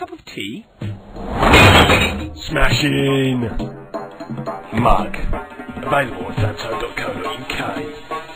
cup of tea? Smashing! Mug. Available at santo.co.uk.